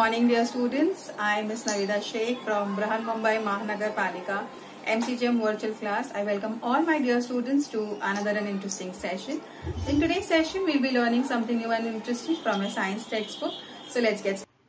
morning, dear students. I am Ms. Navida Sheikh from Brahan Mumbai Mahanagar Palika MCGM virtual class. I welcome all my dear students to another and interesting session. In today's session, we'll be learning something new and interesting from a science textbook. So let's get started.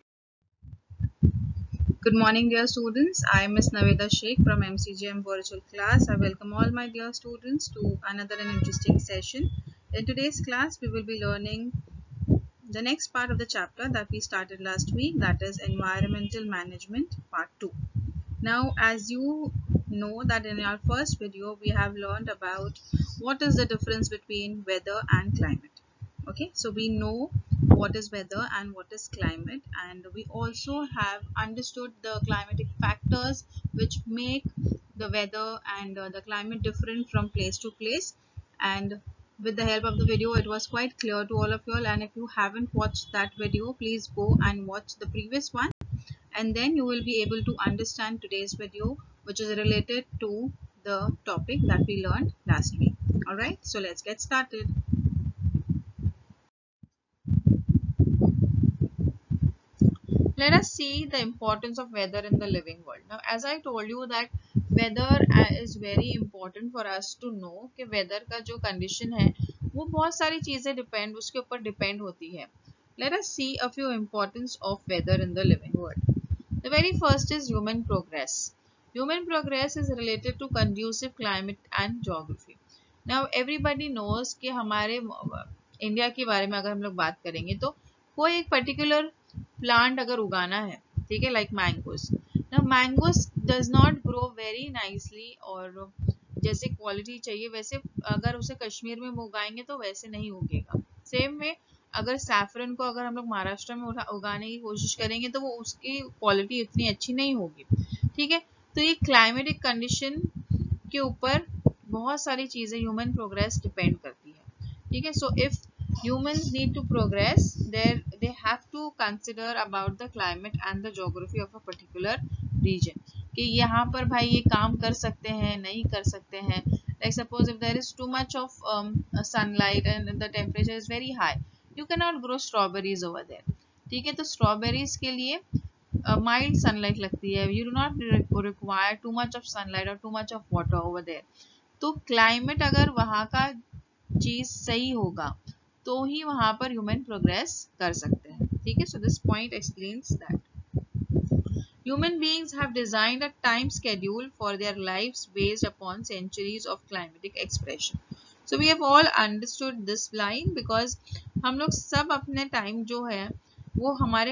Good morning, dear students. I am Ms. Navida Sheikh from MCGM virtual class. I welcome all my dear students to another and interesting session. In today's class, we will be learning the next part of the chapter that we started last week, that is environmental management part 2. Now, as you know that in our first video we have learned about what is the difference between weather and climate. Okay, so we know what is weather and what is climate, and we also have understood the climatic factors which make the weather and the climate different from place to place. And with the help of the video, it was quite clear to all of you all, and if you haven't watched that video, please go and watch the previous one, and then you will be able to understand today's video, which is related to the topic that we learned last week. Alright, so let's get started. Let us see the importance of weather in the living world. Now, as I told you that weather is very important for us to know कि weather का जो condition है वो बहुत सारी चीजें उसके ऊपर depend होती है. Let us see a few importance of weather in the living world. The very first is human progress. Human progress is related to conducive climate and geography. Now, everybody knows कि हमारे India के बारे में अगर हम लोग बात करेंगे तो कोई एक पर्टिकुलर प्लांट अगर उगाना है, ठीक है, like mangoes. Now mangoes does not grow very nicely, और जैसे क्वालिटी चाहिए वैसे अगर उसे कश्मीर में उगाएंगे तो वैसे नहीं उगेगा. सेम में अगर सैफरन को अगर हम लोग महाराष्ट्र में उगाने की कोशिश करेंगे तो वो उसकी क्वालिटी इतनी अच्छी नहीं होगी. ठीक है, तो ये क्लाइमेटिक कंडीशन के ऊपर बहुत सारी चीजें ह्यूमन प्रोग्रेस डिपेंड करती है. ठीक है, so if humans need to progress, they have to consider about the climate and the geography of a particular region कि यहाँ पर भाई ये काम कर सकते हैं नहीं कर सकते हैं. Like suppose if there is too much of sunlight and the temperature is very high, you cannot grow strawberries over there. ठीक है, तो strawberries के लिए mild sunlight लगती है. You do not require too much of sunlight or too much of water over there. तो climate अगर वहाँ का चीज सही होगा तो ही वहां पर ह्यूमन प्रोग्रेस कर सकते हैं. ठीक है, so this point explains that human beings have designed a time schedule for their lives based upon centuries of climatic expression. So we have all understood this line because हम लोग सब अपने time जो है वो हमारे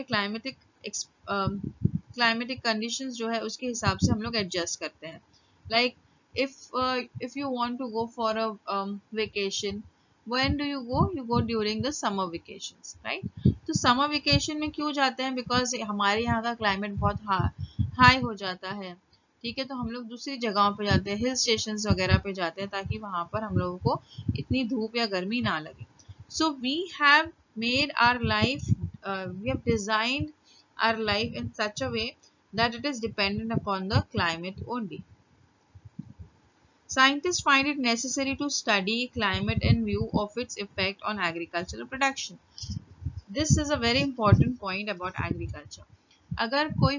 climatic conditions जो है उसके हिसाब से हम लोग एडजस्ट करते हैं. Like if you want to go for a vacation, when do you go? You go during the summer vacations, right? तो summer vacation में क्यों जाते हैं? Because हमारे यहाँ का climate बहुत हाई हो जाता है. ठीक है, तो हम लोग दूसरी जगहों पे जाते हैं, हिल स्टेशंस वगैरह पे जाते हैं ताकि वहां पर हम लोगों को इतनी धूप या गर्मी ना लगे. So we have made our life, we have designed our life in such a way that it is dependent upon the climate only. Scientists find it necessary to study climate in view of its effect on agricultural production. This is a very important point about agriculture. अगर कोई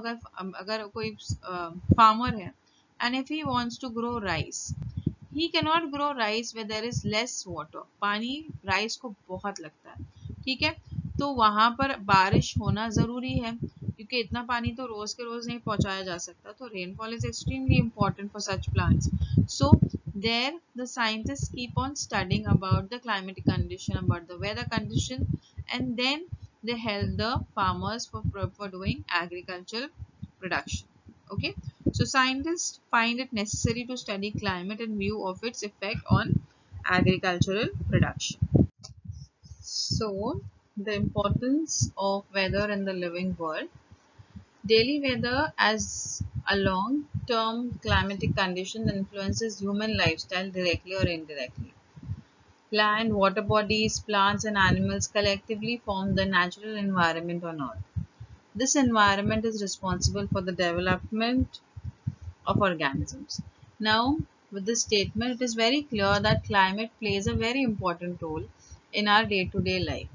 farmer है and if he wants to grow rice, he cannot grow rice where there is less water. पानी rice को बहुत लगता है. ठीक है, तो वहां पर बारिश होना जरूरी है क्योंकि इतना पानी तो रोज के रोज नहीं पहुंचाया जा सकता. तो rainfall is extremely important for such plants. So there the scientists keep on studying about the climatic condition, about the weather condition, and then they help the farmers for doing agricultural production. Okay, so scientists find it necessary to study climate in view of its effect on agricultural production. So the importance of weather in the living world. Daily weather as a long-term climatic condition influences human lifestyle directly or indirectly. Land, water bodies, plants and animals collectively form the natural environment on Earth. This environment is responsible for the development of organisms. Now, with this statement, it is very clear that climate plays a very important role in our day-to-day life.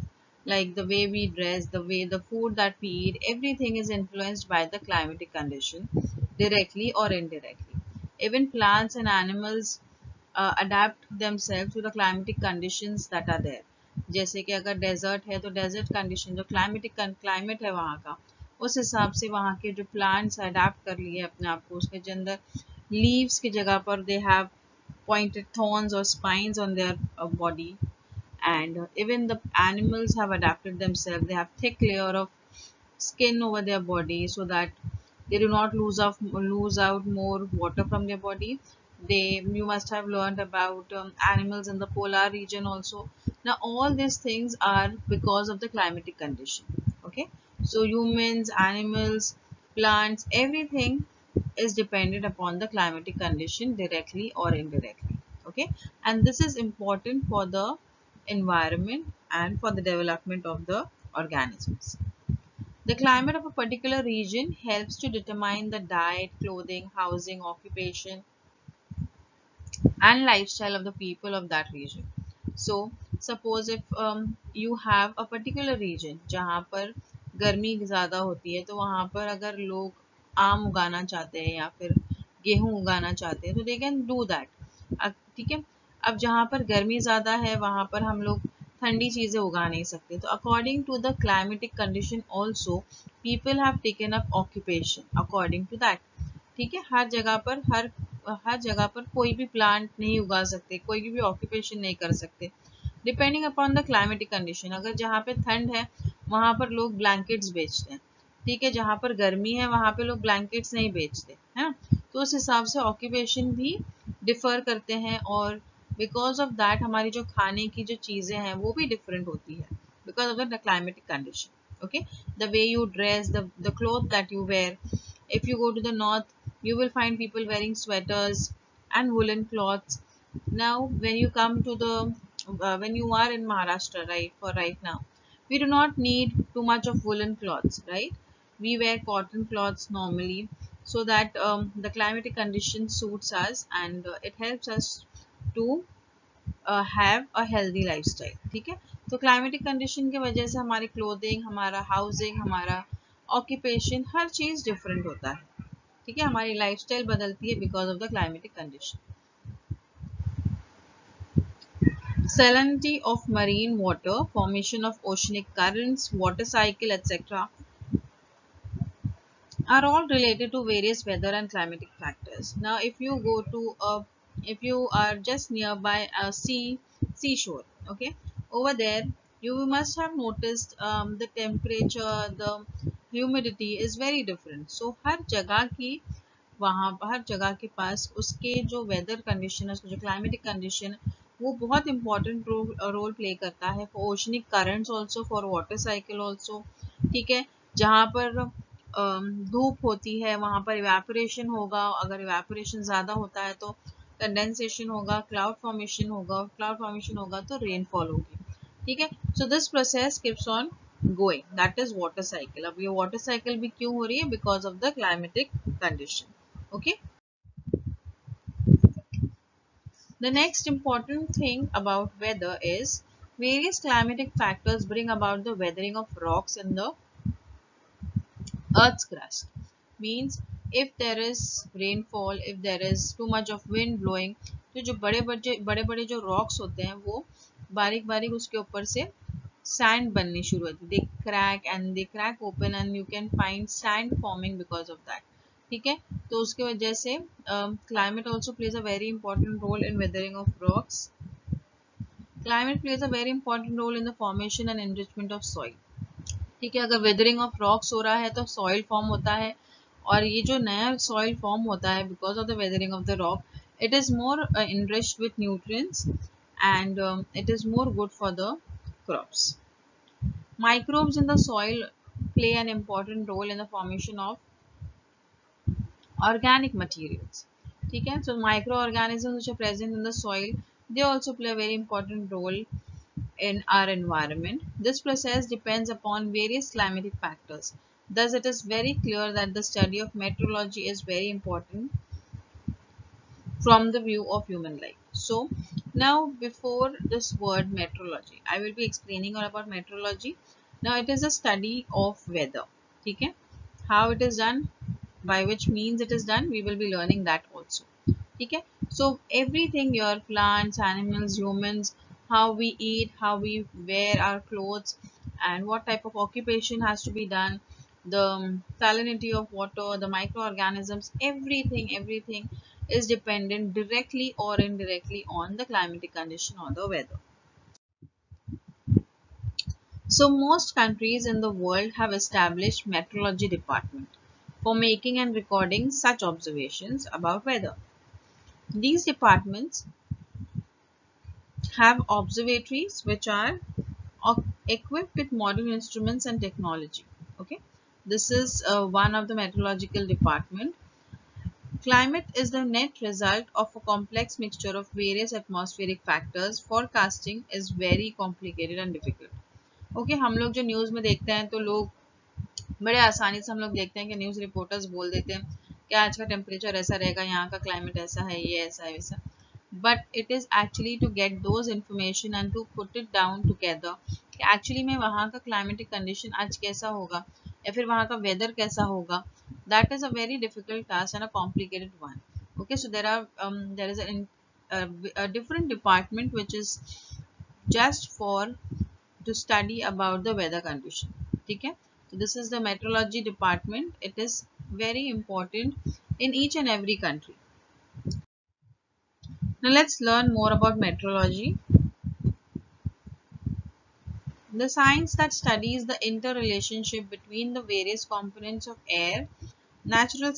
like the way we dress, the way the food that we eat, everything is influenced by the climatic condition, directly or indirectly. Even plants and animals adapt themselves to the climatic conditions that are there. जैसे कि अगर desert है तो desert condition जो climate है वहाँ का, उस हिसाब से वहाँ के जो प्लांट्स अडेप्ट कर लिए अपने आप को, उसके अंदर लीव्स की जगह पर they have pointed thorns or spines on their body, and even the animals have adapted themselves. They have thick layer of skin over their body so that they do not lose out more water from their body. You must have learned about animals in the polar region also. Now all these things are because of the climatic condition. Okay, so humans, animals, plants, everything is dependent upon the climatic condition directly or indirectly. Okay, and this is important for the environment and for the development of the organisms. The climate of a particular region helps to determine the diet, clothing, housing, occupation, and lifestyle of the people of that region. So, suppose if you have a particular region जहाँ पर गर्मी ज़्यादा होती है, तो वहाँ पर अगर लोग आम उगाना चाहते हैं या फिर गेहूँ उगाना चाहते हैं तो they can do that. ठीक है, अब जहाँ पर गर्मी ज़्यादा है वहाँ पर हम लोग ठंडी चीज़ें उगा नहीं सकते, तो according to the climatic condition also people have taken up occupation according to that. ठीक है, हर जगह पर कोई भी प्लांट नहीं उगा सकते, कोई भी ऑक्यूपेशन नहीं कर सकते, depending upon the climatic condition. अगर जहाँ पे ठंड है वहाँ पर लोग ब्लैंकेट्स बेचते हैं, ठीक है, जहाँ पर गर्मी है वहाँ पे लोग ब्लैंकेट्स नहीं बेचते हैं. तो उस हिसाब से ऑक्यूपेशन भी डिफर करते हैं, और बिकॉज ऑफ दैट हमारी जो खाने की जो चीज़ें हैं वो भी डिफरेंट होती है because of the climatic condition. Okay, the way you dress, the clothes that you wear. If you go to the north, you will find people wearing sweaters and woolen cloths. Now when you come to the when you are in Maharashtra, right, for right now we do not need too much of woolen cloths, right? We wear cotton cloths normally, so that the climatic condition suits us, and it helps us to have a healthy lifestyle. ठीक है, तो climatic condition की वजह से हमारी clothing, हमारा housing, हमारा occupation, हर चीज़ different होता है. ठीक है, हमारी लाइफस्टाइल बदलती है because of the climatic condition. Salinity of marine water, formation of oceanic currents, water cycle, etc. are all related to various weather and climatic factors. Now, if you are just nearby a seashore, okay, over there you must have noticed the temperature, the humidity is very different. So, हर जगह के पास उसके जो weather condition है, उसका जो climatic condition है, वो बहुत इंपॉर्टेंट रोल प्ले करता है for oceanic currents also, for water cycle also. ठीक है, जहाँ पर धूप होती है वहाँ पर इवेपोरेशन होगा, अगर इवेपोरेशन ज़्यादा होता है तो कंडेंसेशन होगा, क्लाउड फॉर्मेशन होगा तो रेनफॉल होगी. ठीक है, so this process keeps on going, that is water cycle. अब ये वाटर साइकिल भी क्यों हो रही है? Because of the climatic condition. Okay, the next important thing about weather is various climatic factors bring about the weathering of rocks in the earth's crust. Means if there is rainfall, if there is too much of wind blowing, तो जो बड़े बड़े जो rocks होते हैं वो बारीक बारीक उसके ऊपर से sand बननी शुरू होती है. they crack open and you can find sand forming because of that. ठीक है, तो उसके वजह से climate also plays a very important role in weathering of rocks. Climate plays a very important role in the formation and enrichment of soil. ठीक है, अगर weathering of rocks हो रहा है तो सॉइल फॉर्म होता है, और ये जो नया सॉइल फॉर्म होता है because of the weathering of the rock, it is more enriched with nutrients, and it is more good for the crops. Microbes in the soil play an important role in the formation of organic materials. ठीक है, so microorganisms which are present in the soil, they also play a very important role in our environment. This process depends upon various climatic factors. Thus, it is very clear that the study of meteorology is very important from the view of human life. So now before this word meteorology, I will be explaining all about meteorology. Now it is a study of weather. Okay, how it is done, by which means it is done, we will be learning that also. Okay, so everything, your plants, animals, humans, how we eat, how we wear our clothes, and what type of occupation has to be done, the salinity of water, the microorganisms, everything is dependent directly or indirectly on the climatic condition or the weather. So most countries in the world have established meteorology department for making and recording such observations about weather. These departments have observatories which are equipped with modern instruments and technology. Okay, this is one of the meteorological department. Climate is the net result of a complex mixture of various atmospheric factors. Forecasting is very complicated and difficult. Okay, हम लोग जो news में देखते हैं तो लोग बड़े आसानी से हम लोग देखते हैं कि न्यूज़ रिपोर्टर्स बोल देते हैं कि आज का टेम्परेचर ऐसा रहेगा, यहाँ का क्लाइमेट ऐसा है, ये ऐसा है वैसा, but it is actually to get those information and to put it down together कि actually में वहाँ का climatic condition आज कैसा होगा या फिर वहाँ का weather कैसा होगा. That is a very difficult task and a complicated one. Okay, so there is a different department which is just for to study about the weather condition. Okay, so this is the meteorology department. It is very important in each and every country. Now let's learn more about meteorology. The science that studies the interrelationship between the various components of air, natural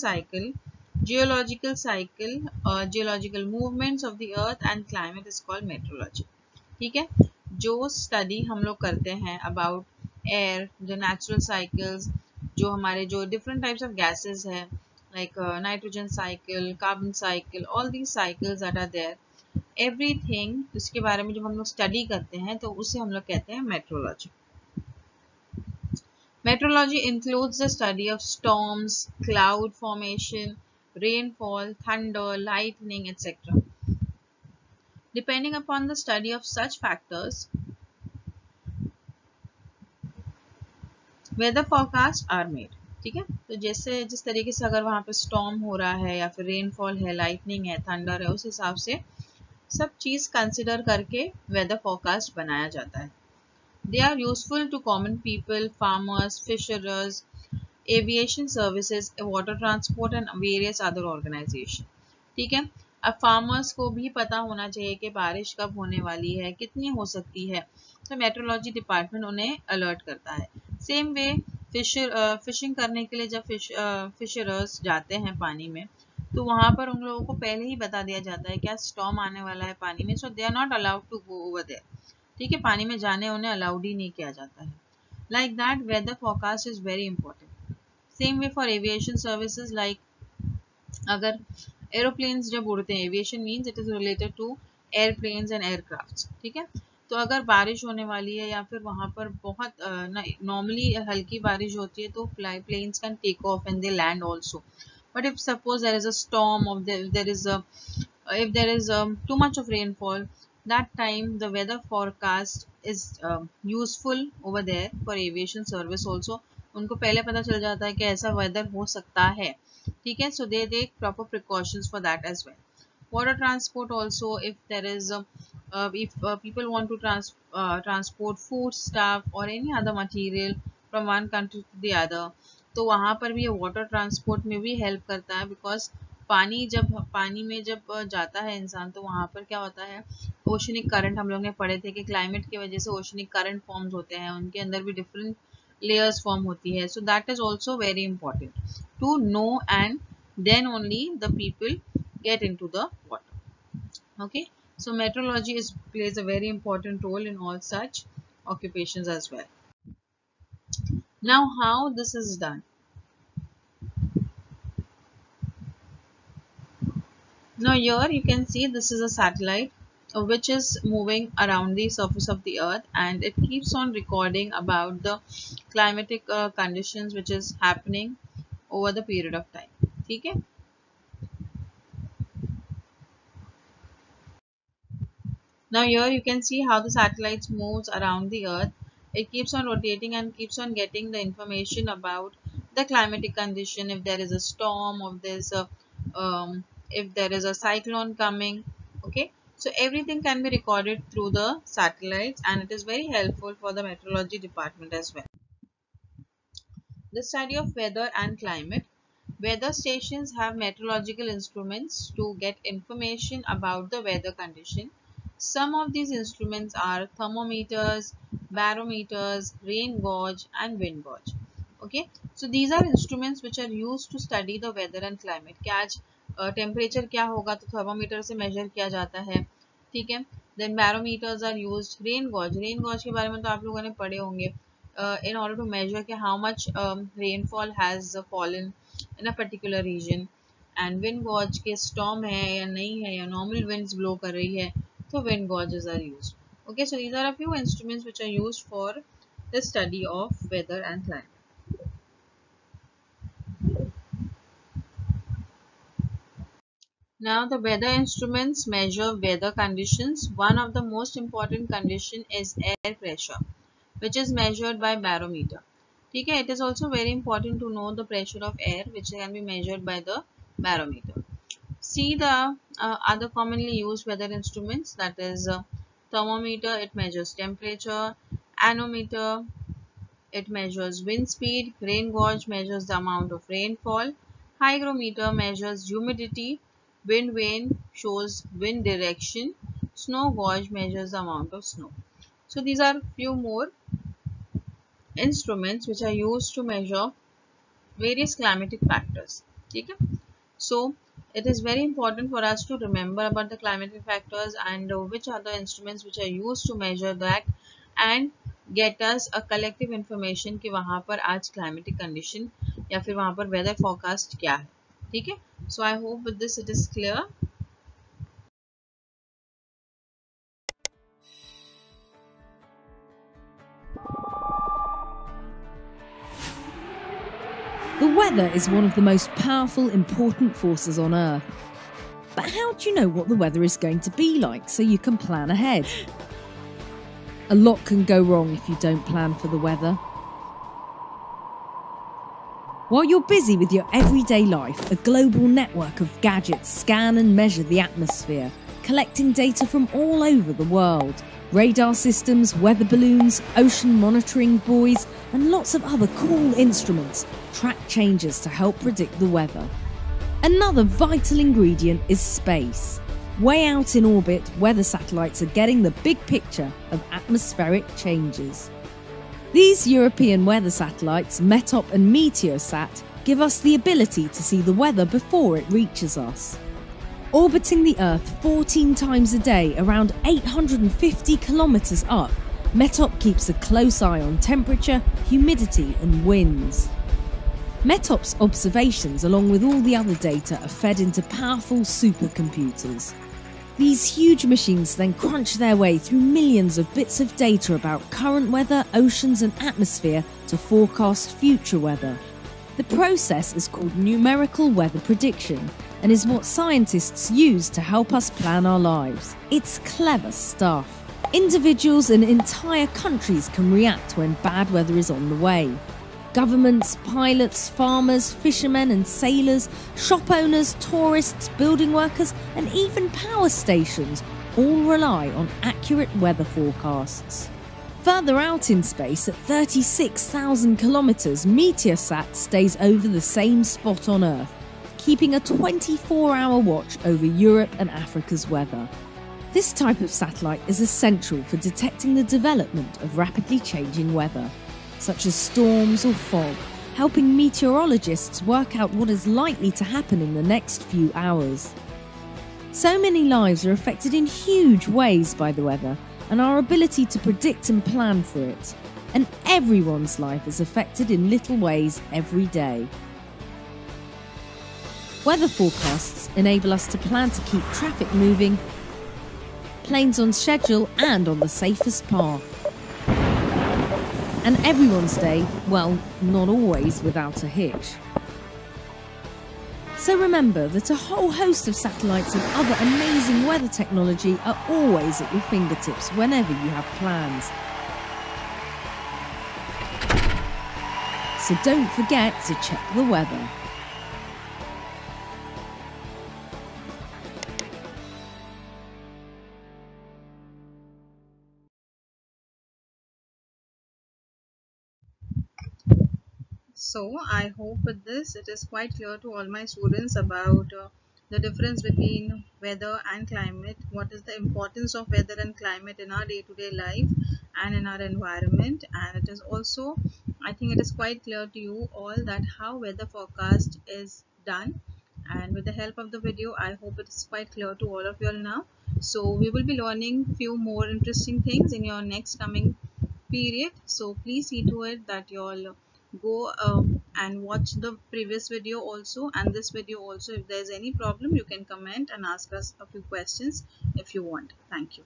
geological movements of the earth and climate is called meteorology. ठीक है, जो study हम लोग करते हैं about air, जो natural cycles, जो हमारे जो डिफरेंट टाइप्स ऑफ गैसेस है, like nitrogen cycle, carbon cycle, all these cycles that are there, everything, इसके बारे में जब हम लोग स्टडी करते हैं तो उसे हम लोग कहते हैं meteorology. Meteorology includes the study of storms, cloud formation, rainfall, thunder, lightning, etc. Depending upon the study of such factors, weather forecasts are made. ठीक है, तो जैसे जिस तरीके से अगर वहाँ पे स्टॉर्म हो रहा है या फिर रेनफॉल है, लाइटनिंग है, थंडर है, उस हिसाब से सब चीज कंसिडर करके वेदर फोरकास्ट बनाया जाता है. They are useful to common people, farmers, fisherers, aviation services, water transport and various other organizations. ठीक है, अब फार्मर्स को भी पता होना चाहिए कि बारिश कब होने वाली है, कितनी हो सकती है, तो मेट्रोलॉजी डिपार्टमेंट उन्हें अलर्ट करता है. सेम वे फिशिंग करने के लिए जब फिशरर्स जाते हैं पानी में, तो वहां पर उन लोगों को पहले ही बता दिया जाता है क्या स्टॉर्म आने वाला है पानी में, so they are not allowed to go over there. ठीक है, पानी में जाने उन्हें अलाउड ही नहीं किया जाता है. Like that weather forecast is very important. Same way for aviation services, like अगर एरोप्लेन्स जब उड़ते हैं, aviation means it is related to airplanes and aircrafts. ठीक है, तो अगर बारिश होने वाली है या फिर वहां पर बहुत नॉर्मली हल्की बारिश होती है तो planes can take off and they land also. But if suppose there is a storm और if there is too much of rainfall, that time the weather forecast is useful over there for aviation service also. उनको पहले पता चल जाता है कि ऐसा weather हो सकता है. ठीक है, so they take proper precautions for that as well. Water transport also, if there is if people want to transport food, stuff or any other material from one country to the other, तो वहाँ पर भी ये water transport में भी help करता है. Because पानी में जब जाता है इंसान तो वहाँ पर क्या होता है, ओशनिक करंट, हम लोग ने पढ़े थे कि क्लाइमेट की वजह से ओशनिक करंट फॉर्म्स होते हैं, उनके अंदर भी डिफरेंट लेयर्स फॉर्म होती है. So that is also very important to know and then only the people get into the water. Okay, so meteorology plays a very important role in all such occupations as well. Now how this is done? Now here you can see this is a satellite which is moving around the surface of the earth, and it keeps on recording about the climatic conditions which is happening over the period of time. ठीक है, Now here you can see how the satellites moves around the earth. It keeps on rotating and keeps on getting the information about the climatic condition, if there is a storm, if there is a cyclone coming. Okay, so everything can be recorded through the satellites, and it is very helpful for the meteorology department as well. The study of weather and climate. Weather stations have meteorological instruments to get information about the weather condition. Some of these instruments are thermometers, barometers, rain gauge, and wind gauge. Okay, so these are instruments which are used to study the weather and climate. कि आज temperature क्या होगा तो thermometer से major किया जाता है, ठीक है. Then barometers are used. Rain gauge के बारे में तो आप लोगों ने पढ़े होंगे. In order to measure कि how much rainfall has fallen in a particular region. And wind gauge के storm है या नहीं है या normal winds blow कर रही है, तो wind gauges are used. Okay, so these are a few instruments which are used for the study of weather and climate. Now the weather instruments measure weather conditions. One of the most important condition is air pressure, which is measured by barometer. ठीक है, it is also very important to know the pressure of air, which can be measured by the barometer. See the other commonly used weather instruments, that is thermometer, it measures temperature, anemometer, it measures wind speed, rain gauge measures the amount of rainfall, hygrometer measures humidity, wind vane shows wind direction, snow gauge measures the amount of snow. So these are few more instruments which are used to measure various climatic factors. Okay? So it is very important for us to remember about the climatic factors and which are the instruments which are used to measure that and get us a collective information कि वहाँ पर आज climatic condition या फिर वहाँ पर weather forecast क्या है. ठीक है? So I hope with this it is clear. The weather is one of the most powerful, important forces on Earth. But how do you know what the weather is going to be like so you can plan ahead? A lot can go wrong if you don't plan for the weather. While you're busy with your everyday life, a global network of gadgets scan and measure the atmosphere, collecting data from all over the world. Radar systems, weather balloons, ocean monitoring buoys, and lots of other cool instruments track changes to help predict the weather. Another vital ingredient is space. Way out in orbit, weather satellites are getting the big picture of atmospheric changes. These European weather satellites, METOP and Meteosat, give us the ability to see the weather before it reaches us. Orbiting the Earth 14 times a day, around 850 kilometres up, METOP keeps a close eye on temperature, humidity and winds. METOP's observations, along with all the other data, are fed into powerful supercomputers. These huge machines then crunch their way through millions of bits of data about current weather, oceans and atmosphere to forecast future weather. The process is called numerical weather prediction and is what scientists use to help us plan our lives. It's clever stuff. Individuals and entire countries can react when bad weather is on the way. Governments, pilots, farmers, fishermen and sailors, shop owners, tourists, building workers and even power stations all rely on accurate weather forecasts. Further out in space, at 36,000 kilometres, Meteosat stays over the same spot on Earth, keeping a 24-hour watch over Europe and Africa's weather. This type of satellite is essential for detecting the development of rapidly changing weather, such as storms or fog, helping meteorologists work out what is likely to happen in the next few hours. So many lives are affected in huge ways by the weather and our ability to predict and plan for it. And everyone's life is affected in little ways every day. Weather forecasts enable us to plan to keep traffic moving, planes on schedule and on the safest path. And everyone's day, well, not always without a hitch. So remember that a whole host of satellites and other amazing weather technology are always at your fingertips whenever you have plans. So don't forget to check the weather. So I hope with this it is quite clear to all my students about the difference between weather and climate, what is the importance of weather and climate in our day-to-day life and in our environment. And it is also, I think it is quite clear to you all that how weather forecast is done. And with the help of the video, I hope it is quite clear to all of you all now. So we will be learning few more interesting things in your next coming period. So please see to it that you all go and watch the previous video also and this video also. If there's any problem, you can comment and ask us a few questions if you want. Thank you.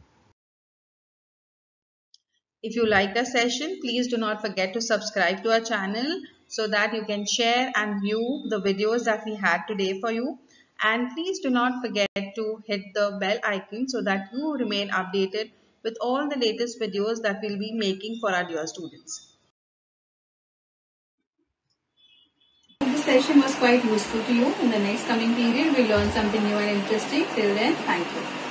If you like the session, please do not forget to subscribe to our channel so that you can share and view the videos that we had today for you. And please do not forget to hit the bell icon so that you remain updated with all the latest videos that we'll be making for our dear students. This session was quite useful to you. In the next coming period, we'll learn something new and interesting. Till then, thank you.